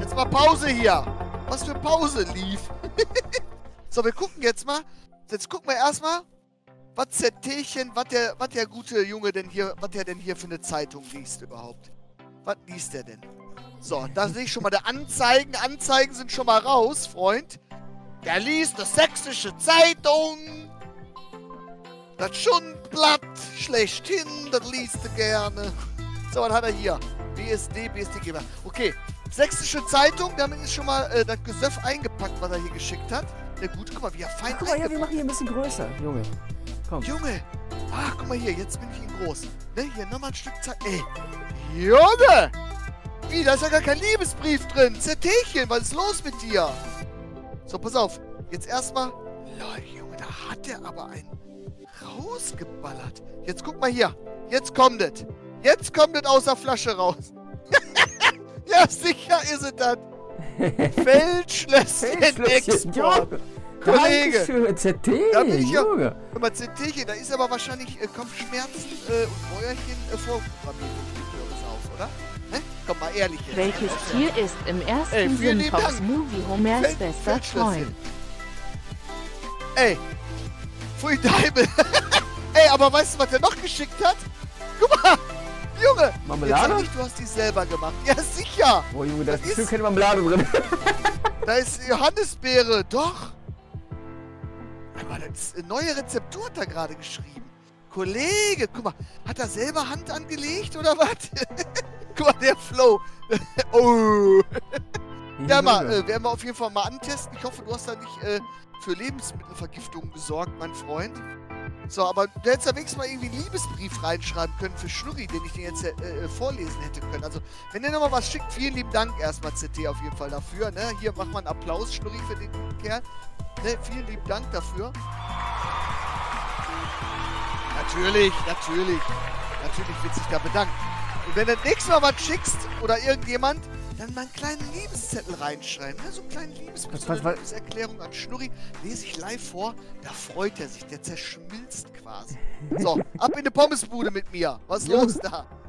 Jetzt mal Pause hier. Was für Pause lief. So, wir gucken jetzt mal. Jetzt gucken wir erstmal, was ZTchen, was der gute Junge denn hier, was der denn hier für eine Zeitung liest überhaupt. Was liest der denn? So, da sehe ich schon mal der Anzeigen. Anzeigen sind schon mal raus, Freund. Der liest das Sächsische Zeitung. Das Schundblatt schlechthin, das liest er gerne. So, was hat er hier? BSD-Geber. Okay, Sächsische Zeitung, damit ist schon mal das Gesöff eingepackt, was er hier geschickt hat. Der Gute, guck mal, wie er fein Guck mal, ja, wir machen hier ein bisschen größer, Junge. Komm. Junge! Ah, guck mal hier, jetzt bin ich in groß. Ne, hier nochmal ein Stück Zeit. Ey! Junge! Wie, da ist ja gar kein Liebesbrief drin. ZTchen, was ist los mit dir? So, pass auf. Jetzt erstmal. Lol, Junge, da hat der aber einen rausgeballert. Jetzt guck mal hier. Jetzt kommt es. Jetzt kommt es aus der Flasche raus. Ja, sicher ist es das. Feldschlösschen Export. Kollege. Dankeschön, ZT, Da bin ich ja. Junge. Guck mal, ZTchen, da ist aber wahrscheinlich Kopfschmerzen und Mäuerchen vorprogrammiert. Auf, oder? Ne? Komm mal ehrlich jetzt. Welches Tier ist im ersten vielen Sinn lieben Fox Dank. Movie Homers bester Feldschlösschen. Freund? Ey, Pfui Deibel. Ey, aber weißt du, was der noch geschickt hat? Guck mal, Junge. Marmelade? Jetzt sag nicht, du hast die selber gemacht. Ja, sicher. Boah, Junge, da ist Das bestimmt ist- keine Marmelade drin. Da ist Johannisbeere, doch. Aber das ist eine neue Rezeptur hat er gerade geschrieben. Kollege, guck mal, hat er selber Hand angelegt oder was? Guck mal, der Flow. Oh. Ja, mal, werden wir auf jeden Fall mal antesten. Ich hoffe, du hast da nicht für Lebensmittelvergiftungen gesorgt, mein Freund. So, aber du hättest da wenigstens mal irgendwie einen Liebesbrief reinschreiben können für Schnurri, den ich dir jetzt vorlesen hätte können. Also, wenn ihr nochmal was schickt, vielen lieben Dank erstmal, CT, auf jeden Fall dafür. Ne? Hier, mach mal einen Applaus, Schnurri, für den guten Kerl. Ne? Vielen lieben Dank dafür. Natürlich, natürlich. Natürlich wird sich da bedanken. Und wenn du das nächste Mal was schickst oder irgendjemand, dann mal einen kleinen Liebeszettel reinschreiben. Ne? So einen kleinen Liebesbrief, so eine Liebeserklärung an Schnurri. Lese ich live vor, da freut er sich. Der zerschmilzt quasi. So, ab in die Pommesbude mit mir. Was ist los da?